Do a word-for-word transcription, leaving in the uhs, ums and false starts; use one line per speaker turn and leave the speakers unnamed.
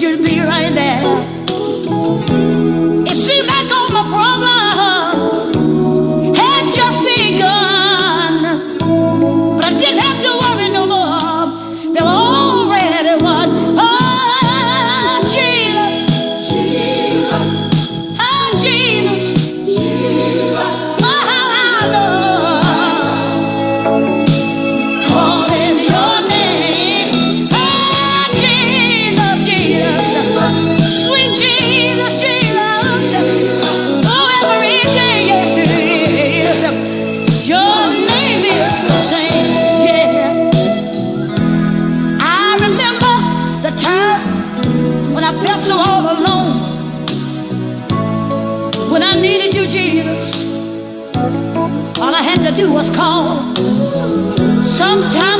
need you to be right there. It seemed like all my problems had just begun, but I didn't have to worry no more. They were already won. Oh, Jesus, Jesus, oh, Jesus, Jesus. Oh, how I love calling your name. Oh, Jesus, Jesus, sweet Jesus, Jesus. Oh, every day, yes, it is. Your name is the same, yeah. I remember the time when I felt so all alone, when I needed you, Jesus. All I had to do was call. Sometimes